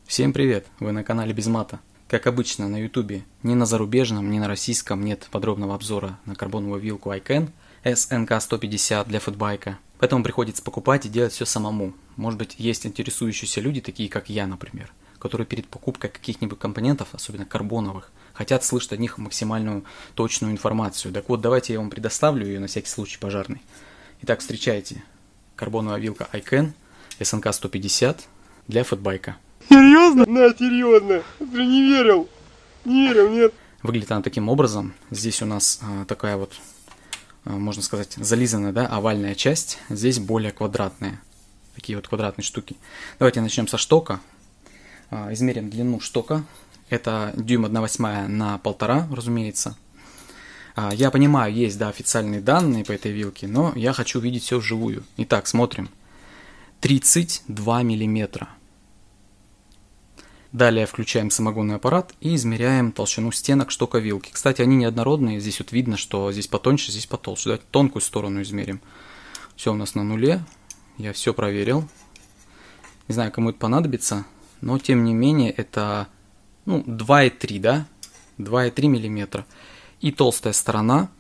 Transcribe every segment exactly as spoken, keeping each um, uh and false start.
Всем привет! Вы на канале Без Мата. Как обычно на ютубе, ни на зарубежном, ни на российском нет подробного обзора на карбоновую вилку Айкен эс эн ка сто пятьдесят для фэтбайка. Поэтому приходится покупать и делать все самому. Может быть, есть интересующиеся люди, такие как я, например, которые перед покупкой каких-нибудь компонентов, особенно карбоновых, хотят слышать от них максимальную точную информацию. Так вот, давайте я вам предоставлю ее на всякий случай пожарный. Итак, встречайте. Карбоновая вилка Айкен эс эн ка сто пятьдесят для фэтбайка. Серьезно? На, серьезно. Ты не верил. Не верил, нет. Выглядит она таким образом. Здесь у нас а, такая вот, а, можно сказать, зализанная, да, овальная часть. Здесь более квадратная. Такие вот квадратные штуки. Давайте начнем со штока. А, измерим длину штока. Это дюйм одна восьмая на полтора, разумеется. А, я понимаю, есть, да, официальные данные по этой вилке, но я хочу видеть все вживую. Итак, смотрим. тридцать два миллиметра. Далее включаем самогонный аппарат и измеряем толщину стенок штока вилки. Кстати, они неоднородные. Здесь вот видно, что здесь потоньше, здесь потолще. Давайте тонкую сторону измерим. Все у нас на нуле. Я все проверил. Не знаю, кому это понадобится, но тем не менее это ну, два и три, да? два и три миллиметра. И толстая сторона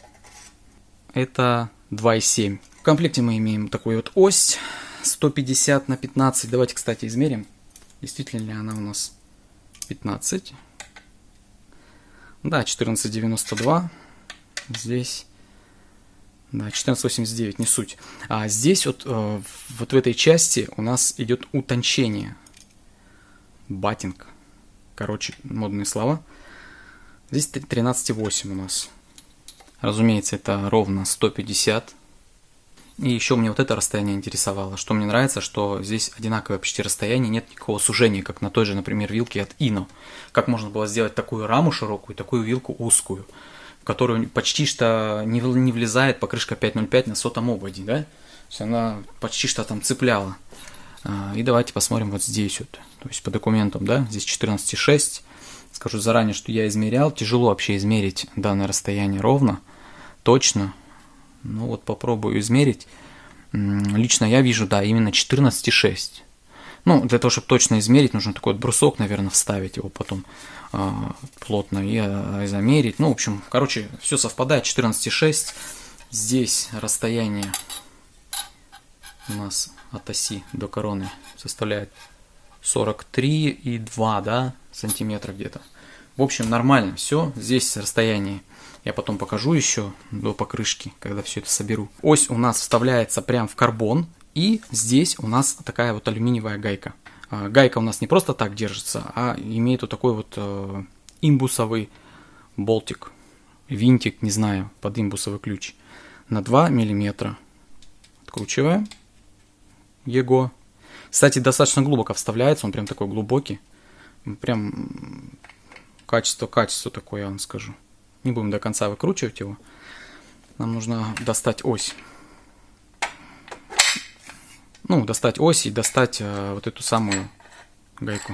это два и семь. В комплекте мы имеем такую вот ось сто пятьдесят на пятнадцать. Давайте, кстати, измерим. Действительно ли она у нас пятнадцать? Да, четырнадцать девяносто два. Здесь, да, четырнадцать восемьдесят девять, не суть. А здесь вот, э, вот в этой части у нас идет утончение. Баттинг. Короче, модные слова. Здесь тринадцать восемь у нас. Разумеется, это ровно сто пятьдесят. И еще мне вот это расстояние интересовало. Что мне нравится, что здесь одинаковое почти расстояние, нет никакого сужения, как на той же, например, вилке от Ино. Как можно было сделать такую раму широкую, такую вилку узкую, в которую почти что не влезает покрышка пять ноль пять на сотом ободе, да? То есть она почти что там цепляла. И давайте посмотрим вот здесь вот. То есть по документам, да, здесь четырнадцать шесть. Скажу заранее, что я измерял. Тяжело вообще измерить данное расстояние ровно, точно. Ну вот попробую измерить. Лично я вижу, да, именно четырнадцать шесть. Ну, для того, чтобы точно измерить, нужно такой вот брусок, наверное, вставить его потом э, плотно и э, замерить. Ну, в общем, короче, все совпадает. четырнадцать шесть. Здесь расстояние у нас от оси до короны составляет сорок три и два, да, сантиметра где-то. В общем, нормально все. Здесь расстояние я потом покажу еще до покрышки, когда все это соберу. Ось у нас вставляется прям в карбон. И здесь у нас такая вот алюминиевая гайка. Гайка у нас не просто так держится, а имеет вот такой вот э, имбусовый болтик. Винтик, не знаю, под имбусовый ключ. На два миллиметра. Откручиваем его. Кстати, достаточно глубоко вставляется. Он прям такой глубокий. Прям качество-качество такое, я вам скажу. Не будем до конца выкручивать его. Нам нужно достать ось. Ну, достать ось и достать э, вот эту самую гайку.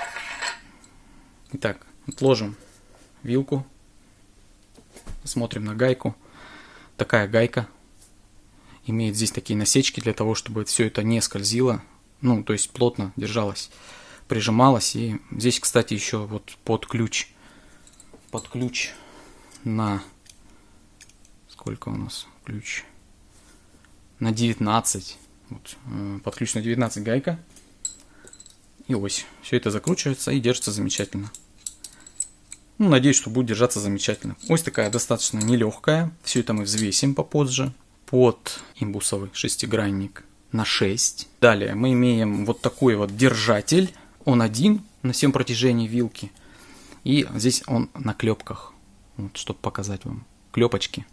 Итак, отложим вилку. Смотрим на гайку. Такая гайка. Имеет здесь такие насечки для того, чтобы все это не скользило. Ну, то есть плотно держалось, прижималось. И здесь, кстати, еще вот под ключ. Под ключ. На сколько у нас ключ? На девятнадцать. Вот, под ключ на девятнадцать гайка. И ось. Все это закручивается и держится замечательно. Ну, надеюсь, что будет держаться замечательно. Ось такая достаточно нелегкая. Все это мы взвесим попозже. Под имбусовый шестигранник на шесть. Далее мы имеем вот такой вот держатель. Он один на всем протяжении вилки. И здесь он на клепках. Вот, чтобы показать вам. Клепочки.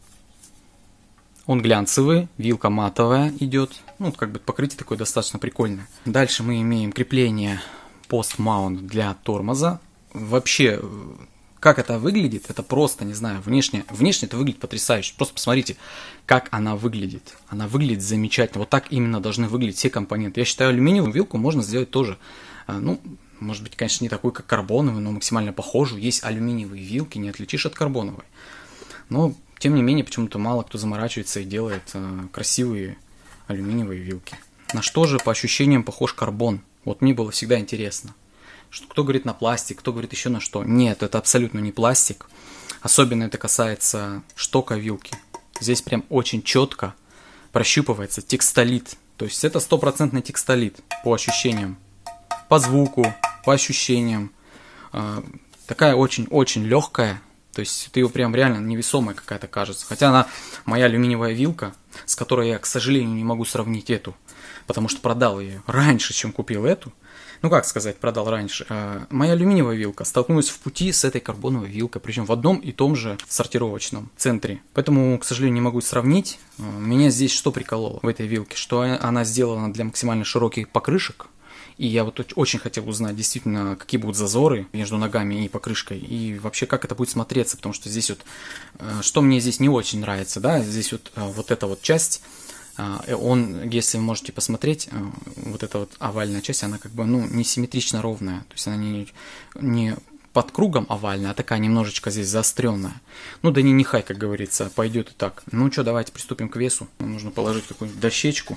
Он глянцевый, вилка матовая идет. Ну, как бы покрытие такое достаточно прикольное. Дальше мы имеем крепление пост-маунт для тормоза. Вообще, как это выглядит, это просто, не знаю, внешне. Внешне это выглядит потрясающе. Просто посмотрите, как она выглядит. Она выглядит замечательно. Вот так именно должны выглядеть все компоненты. Я считаю, алюминиевую вилку можно сделать тоже, ну, может быть, конечно, не такой, как карбоновый, но максимально похожую. Есть алюминиевые вилки, не отличишь от карбоновой. Но, тем не менее, почему-то мало кто заморачивается и делает э, красивые алюминиевые вилки. На что же, по ощущениям, похож карбон? Вот мне было всегда интересно. Что, кто говорит на пластик, кто говорит еще на что. Нет, это абсолютно не пластик. Особенно это касается штока вилки. Здесь прям очень четко прощупывается текстолит. То есть это стопроцентный текстолит по ощущениям. По звуку, по ощущениям. Такая очень-очень легкая. То есть ты его прям реально невесомая какая-то кажется. Хотя она моя алюминиевая вилка, с которой я, к сожалению, не могу сравнить эту. Потому что продал ее раньше, чем купил эту. Ну, как сказать, продал раньше. А, моя алюминиевая вилка столкнулась в пути с этой карбоновой вилкой, причем в одном и том же сортировочном центре. Поэтому, к сожалению, не могу сравнить. А, меня здесь что прикололо в этой вилке? Что она сделана для максимально широких покрышек. И я вот очень хотел узнать, действительно, какие будут зазоры между ногами и покрышкой, и вообще, как это будет смотреться, потому что здесь вот, что мне здесь не очень нравится, да, здесь вот, вот эта вот часть, он, если вы можете посмотреть, вот эта вот овальная часть, она как бы, ну, не симметрично ровная, то есть она не, не под кругом овальная, а такая немножечко здесь заостренная. Ну, да не нехай, как говорится, пойдет и так. Ну что, давайте приступим к весу. Нам нужно положить какую-нибудь дощечку.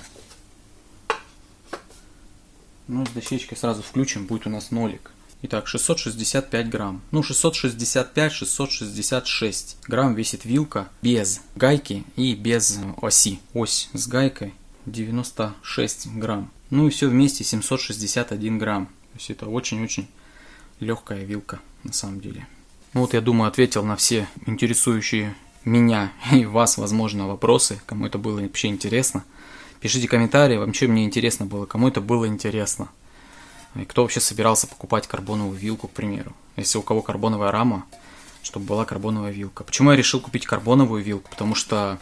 Ну, с дощечкой сразу включим, будет у нас нолик. Итак, шестьсот шестьдесят пять грамм. Ну, шестьсот шестьдесят пять — шестьсот шестьдесят шесть грамм весит вилка без гайки и без оси. Ось с гайкой девяносто шесть грамм. Ну и все вместе семьсот шестьдесят один грамм. То есть это очень-очень легкая вилка на самом деле. Ну вот я думаю, ответил на все интересующие меня и вас, возможно, вопросы. Кому это было вообще интересно. Пишите комментарии, вообще мне интересно было, кому это было интересно. И кто вообще собирался покупать карбоновую вилку, к примеру. Если у кого карбоновая рама, чтобы была карбоновая вилка. Почему я решил купить карбоновую вилку? Потому что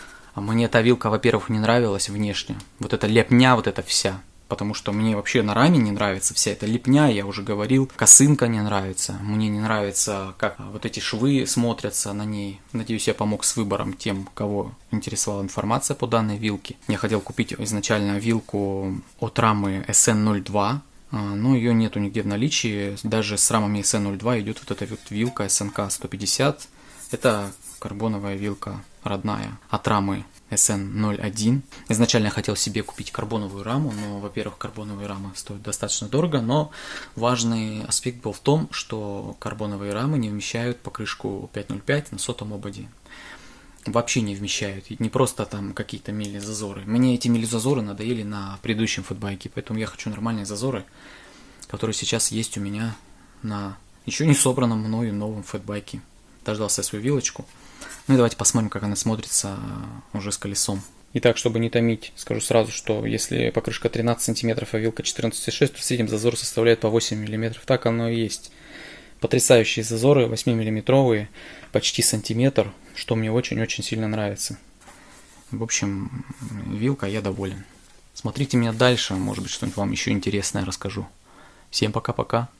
мне эта вилка, во-первых, не нравилась внешне. Вот эта лепня, вот эта вся. Потому что мне вообще на раме не нравится вся эта лепня, я уже говорил. Косынка не нравится. Мне не нравится, как вот эти швы смотрятся на ней. Надеюсь, я помог с выбором тем, кого интересовала информация по данной вилке. Я хотел купить изначально вилку от рамы эс эн ноль два. Но ее нету нигде в наличии. Даже с рамами эс эн ноль два идет вот эта вот вилка эс эн ка сто пятьдесят. Это карбоновая вилка родная от рамы эс эн ноль один. Изначально я хотел себе купить карбоновую раму, но, во-первых, карбоновые рамы стоят достаточно дорого, но важный аспект был в том, что карбоновые рамы не вмещают покрышку пять ноль пять на сотом ободе. Вообще не вмещают, и не просто там какие-то мили-зазоры. Мне эти мили-зазоры надоели на предыдущем фэтбайке, поэтому я хочу нормальные зазоры, которые сейчас есть у меня на еще не собранном мною новом фэтбайке. Дождался свою вилочку. Ну и давайте посмотрим, как она смотрится уже с колесом. Итак, чтобы не томить, скажу сразу, что если покрышка тринадцать сантиметров, а вилка четырнадцать и шесть, то в среднем зазор составляет по восемь миллиметров. Так оно и есть. Потрясающие зазоры, восьмимиллиметровые, почти сантиметр, что мне очень-очень сильно нравится. В общем, вилка, я доволен. Смотрите меня дальше, может быть, что-нибудь вам еще интересное расскажу. Всем пока-пока.